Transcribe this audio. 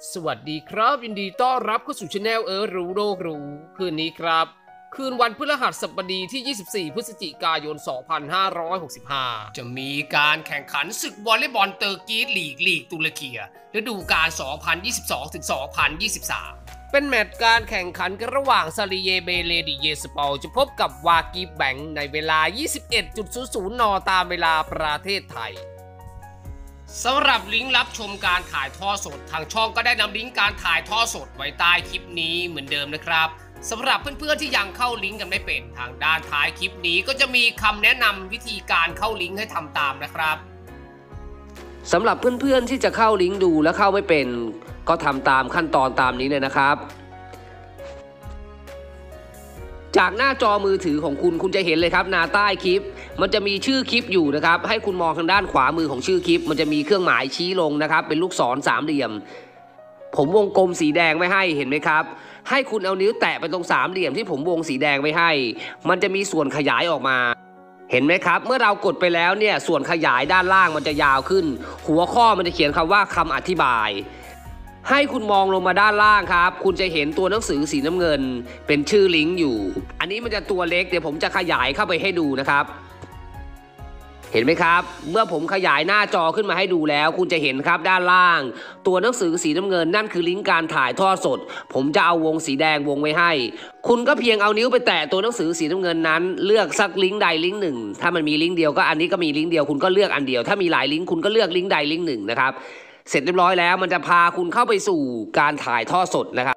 สวัสดีครับยินดีต้อนรับเข้าสู่ช anel รู้โลกรู้คืนนี้ครับคืนวันพฤหัสบดีที่ 24 พฤศจิกายน 2565 จะมีการแข่งขันศึกวอลเลย์บอลเตอร์กีลีกตุรกีฤดูกาล 2022-2023 เป็นแมตช์การแข่งขันกันระหว่างซาลีเยเบเลดิเยสปอลจะพบกับวากีแบงในเวลา 21.00 นตามเวลาประเทศไทยสำหรับลิงก์รับชมการถ่ายทอดสดทางช่องก็ได้นำลิงก์การถ่ายทอดสดไว้ใต้คลิปนี้เหมือนเดิมนะครับสำหรับเพื่อนๆที่ยังเข้าลิงก์กันไม่เป็นทางด้านท้ายคลิปนี้ก็จะมีคำแนะนำวิธีการเข้าลิงก์ให้ทำตามนะครับสำหรับเพื่อนๆที่จะเข้าลิงก์ดูและเข้าไม่เป็นก็ทำตามขั้นตอนตามนี้เลยนะครับจากหน้าจอมือถือของคุณจะเห็นเลยครับหน้าใต้คลิปมันจะมีชื่อคลิปอยู่นะครับให้คุณมองทางด้านขวามือของชื่อคลิปมันจะมีเครื่องหมายชี้ลงนะครับเป็นลูกศรสามเหลี่ยมผมวงกลมสีแดงไว้ให้เห็นไหมครับให้คุณเอานิ้วแตะไปตรงสามเหลี่ยมที่ผมวงสีแดงไว้ให้มันจะมีส่วนขยายออกมาเห็นไหมครับเมื่อเรากดไปแล้วเนี่ยส่วนขยายด้านล่างมันจะยาวขึ้นหัวข้อมันจะเขียนคำว่าคำอธิบายให้คุณมองลงมาด้านล่างครับคุณจะเห็นตัวหนังสือสีน้ำเงินเป็นชื่อลิงก์อยู่อันนี้มันจะตัวเล็กเดี๋ยวผมจะขยายเข้าไปให้ดูนะครับเห็นไหมครับเมื่อผมขยายหน้าจอขึ้นมาให้ดูแล้วคุณจะเห็นครับด้านล่างตัวหนังสือสีน้ำเงินนั่นคือลิงก์การถ่ายทอดสดผมจะเอาวงสีแดงวงไว้ให้คุณก็เพียงเอานิ้วไปแตะตัวหนังสือสีน้ำเงินนั้นเลือกสักลิงก์ใดลิงก์หนึ่งถ้ามันมีลิงก์เดียวก็อันนี้ก็มีลิงก์เดียวคุณก็เลือกอันเดียวถ้ามีหลายลิงก์คุณก็เลือกลิงก์ใดลิงก์หนึ่งนะครับเสร็จเรียบร้อยแล้วมันจะพาคุณเข้าไปสู่การถ่ายทอดสดนะครับ